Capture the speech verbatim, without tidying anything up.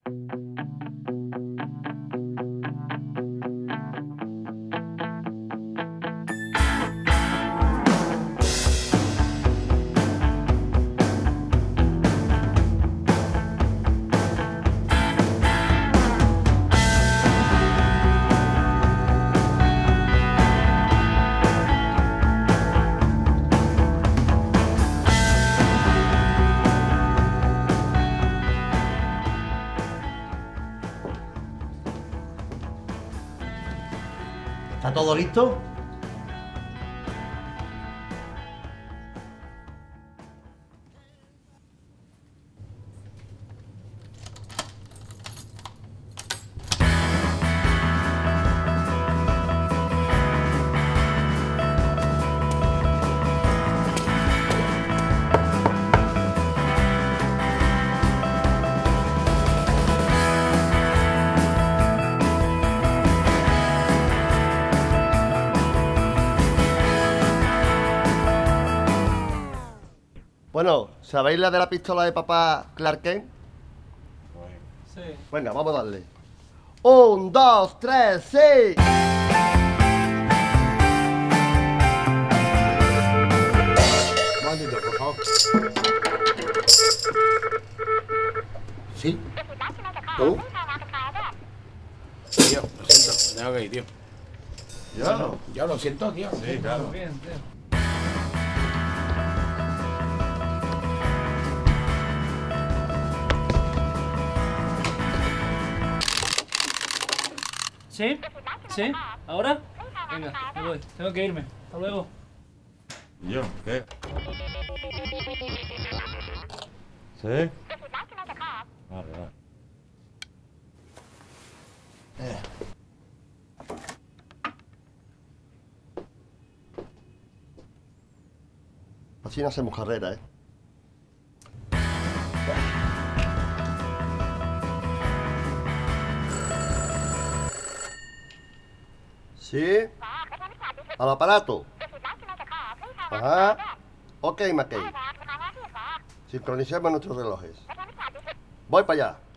¿Está todo listo? Bueno, ¿sabéis la de la pistola de papá Clark Kent? Sí. Venga, vamos a darle. Un, dos, tres, sí. Un momentito, por favor. ¿Sí? ¿Tú? Tío, lo siento, tengo que ir, tío. Ya no. Yo lo siento, tío. Sí, claro. Bien, tío. ¿Sí? ¿Sí? ¿Ahora? Venga, me voy. Tengo que irme. Hasta luego. ¿Y yo? ¿Qué? ¿Sí? Vale, vale. Eh. Así no hacemos carrera, ¿eh? ¿Sí? Al aparato. Ajá. Ok, McKay. Sincronicemos nuestros relojes. Voy para allá.